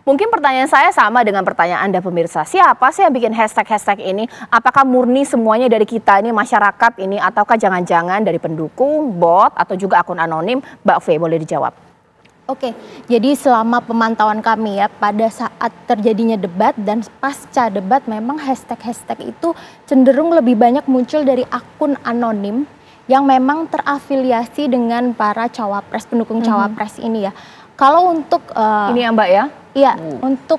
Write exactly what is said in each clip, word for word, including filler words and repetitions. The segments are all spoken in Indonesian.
Mungkin pertanyaan saya sama dengan pertanyaan Anda pemirsa. Siapa sih yang bikin hashtag-hashtag ini? Apakah murni semuanya dari kita ini masyarakat ini ataukah jangan-jangan dari pendukung, bot atau juga akun anonim? Mbak V boleh dijawab. Oke, jadi selama pemantauan kami ya pada saat terjadinya debat dan pasca debat memang hashtag-hashtag itu cenderung lebih banyak muncul dari akun anonim yang memang terafiliasi dengan para cawapres, pendukung mm-hmm. cawapres ini ya. Kalau untuk uh, ini ya Mbak ya? Iya, uh. untuk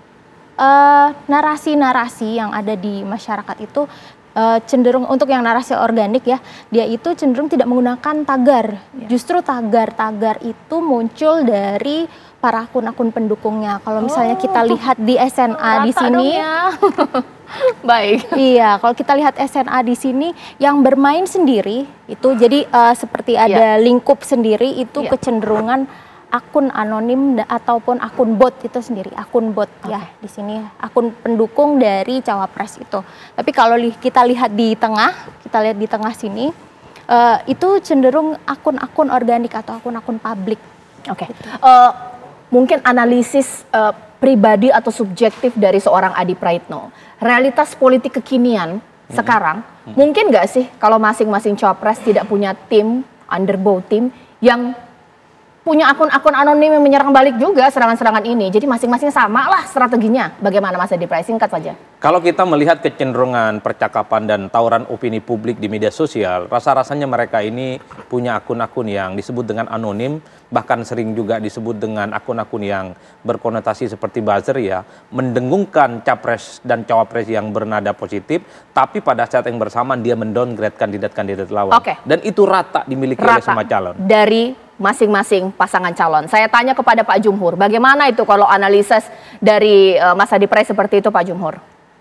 narasi-narasi uh, yang ada di masyarakat itu uh, cenderung untuk yang narasi organik ya, dia itu cenderung tidak menggunakan tagar. Ya. Justru tagar-tagar itu muncul dari para akun-akun pendukungnya. Kalau misalnya oh, kita lihat di S N A di sini, ya. Baik. Iya, kalau kita lihat S N A di sini yang bermain sendiri itu jadi uh, seperti ada ya. lingkup sendiri itu ya. kecenderungan akun anonim ataupun akun bot itu sendiri, akun bot okay. ya di sini akun pendukung dari cawapres itu. Tapi kalau li kita lihat di tengah, kita lihat di tengah sini uh, itu cenderung akun-akun organik atau akun-akun publik. Oke. Okay. Gitu. Uh, mungkin analisis uh, pribadi atau subjektif dari seorang Adi Praitno. Realitas politik kekinian hmm. sekarang hmm. mungkin nggak sih kalau masing-masing cawapres tidak punya tim underbow tim yang punya akun-akun anonim yang menyerang balik juga serangan-serangan ini. Jadi masing-masing sama lah strateginya. Bagaimana Mas Adi Prai? Singkat saja. Kalau kita melihat kecenderungan percakapan dan tawuran opini publik di media sosial, rasa-rasanya mereka ini punya akun-akun yang disebut dengan anonim, bahkan sering juga disebut dengan akun-akun yang berkonotasi seperti buzzer ya, mendengungkan capres dan cawapres yang bernada positif, tapi pada saat yang bersamaan dia mendowngrade kandidat-kandidat lawan. Oke. Dan itu rata dimiliki rata oleh semua calon. Dari masing-masing pasangan calon. Saya tanya kepada Pak Jumhur, bagaimana itu kalau analisis dari uh, Mas Adi Prai seperti itu Pak Jumhur?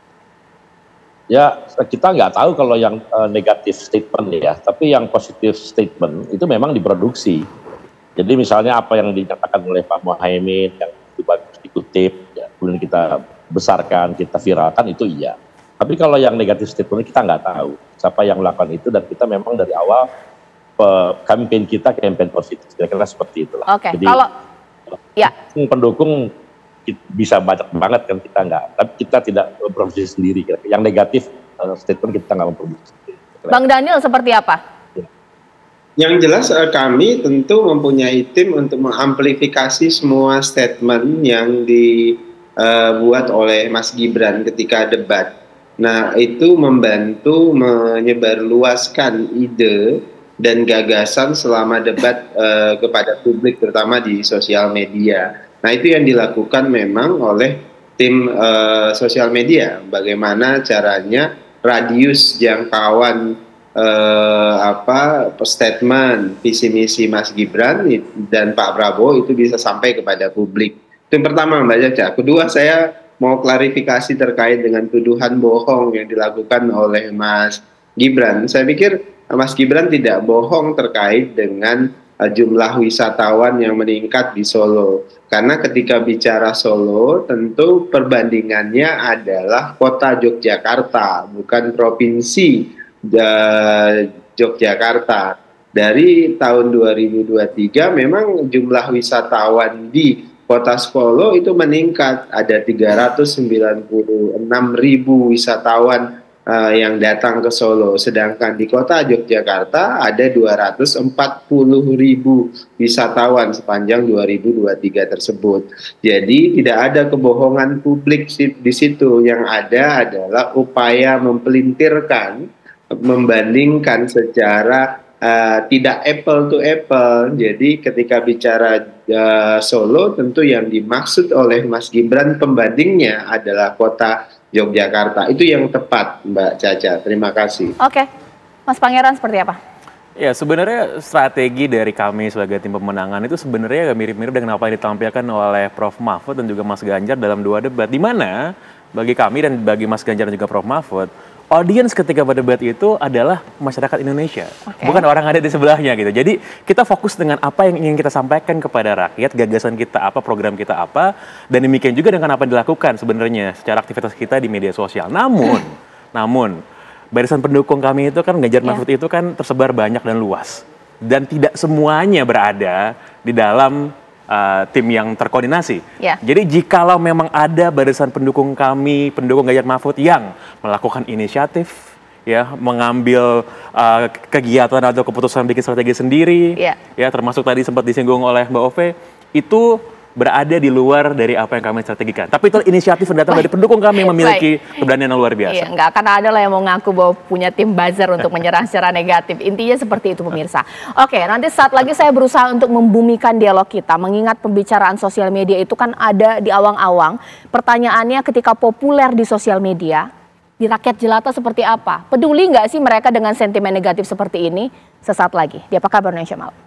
Ya, kita nggak tahu kalau yang uh, negatif statement ya, tapi yang positif statement itu memang diproduksi. Jadi misalnya apa yang dinyatakan oleh Pak Muhaimin yang itu bagus dikutip, ya, kemudian kita besarkan, kita viralkan itu iya. Tapi kalau yang negatif statement kita nggak tahu siapa yang melakukan itu, dan kita memang dari awal kampanye kita kampanye positif, kira-kira seperti itulah. Oke, jadi kalau ya pendukung bisa banyak banget kan, kita nggak, tapi kita tidak memproduksi sendiri. Kira-kira. Yang negatif statement kita nggak memproduksi sendiri. Bang Daniel seperti apa? Ya. Yang jelas kami tentu mempunyai tim untuk mengamplifikasi semua statement yang dibuat oleh Mas Gibran ketika debat. Nah, itu membantu menyebarluaskan ide dan gagasan selama debat uh, kepada publik, terutama di sosial media. Nah, itu yang dilakukan memang oleh tim uh, sosial media. Bagaimana caranya radius jangkauan uh, apa statement visi misi Mas Gibran dan Pak Prabowo itu bisa sampai kepada publik. Itu yang pertama Mbak Caca. Kedua, saya mau klarifikasi terkait dengan tuduhan bohong yang dilakukan oleh Mas Gibran. Saya pikir Mas Gibran tidak bohong terkait dengan uh, jumlah wisatawan yang meningkat di Solo. Karena ketika bicara Solo, tentu perbandingannya adalah kota Yogyakarta, bukan provinsi uh, Yogyakarta. Dari tahun dua ribu dua puluh tiga memang jumlah wisatawan di kota Solo itu meningkat. Ada tiga ratus sembilan puluh enam ribu wisatawan Uh, yang datang ke Solo, sedangkan di kota Yogyakarta ada dua ratus empat puluh ribu wisatawan sepanjang dua ribu dua puluh tiga tersebut. Jadi tidak ada kebohongan publik di situ, yang ada adalah upaya mempelintirkan, membandingkan secara uh, tidak apple to apple. Jadi ketika bicara uh, Solo, tentu yang dimaksud oleh Mas Gibran pembandingnya adalah kota Yogyakarta. Itu yang tepat Mbak Caca. Terima kasih. Oke, Mas Pangeran seperti apa? Ya, sebenarnya strategi dari kami sebagai tim pemenangan itu sebenarnya mirip-mirip dengan apa yang ditampilkan oleh Prof Mahfud dan juga Mas Ganjar dalam dua debat. Di mana bagi kami dan bagi Mas Ganjar dan juga Prof Mahfud, audiens ketika berdebat itu adalah masyarakat Indonesia, okay. bukan orang ada di sebelahnya gitu. Jadi kita fokus dengan apa yang ingin kita sampaikan kepada rakyat, gagasan kita apa, program kita apa, dan demikian juga dengan apa yang dilakukan sebenarnya secara aktivitas kita di media sosial. Namun, namun barisan pendukung kami itu kan Ganjar Mahfud yeah. itu kan tersebar banyak dan luas, dan tidak semuanya berada di dalam uh, tim yang terkoordinasi. Yeah. Jadi jikalau memang ada barisan pendukung kami, pendukung Ganjar Mahfud yang melakukan inisiatif, ya, mengambil uh, kegiatan atau keputusan bikin strategi sendiri, yeah. ya, termasuk tadi sempat disinggung oleh Mbak Ove, itu berada di luar dari apa yang kami strategikan. Tapi itu inisiatif yang datang dari pendukung kami yang memiliki keberanian yang luar biasa. Iya, nggak akan ada lah yang mau ngaku bahwa punya tim buzzer untuk menyerang secara negatif. Intinya seperti itu pemirsa. Oke, nanti saat lagi saya berusaha untuk membumikan dialog kita. Mengingat pembicaraan sosial media itu kan ada di awang-awang. Pertanyaannya ketika populer di sosial media, di rakyat jelata seperti apa? Peduli nggak sih mereka dengan sentimen negatif seperti ini? Sesaat lagi. Di Apa Kabar Indonesia Malam.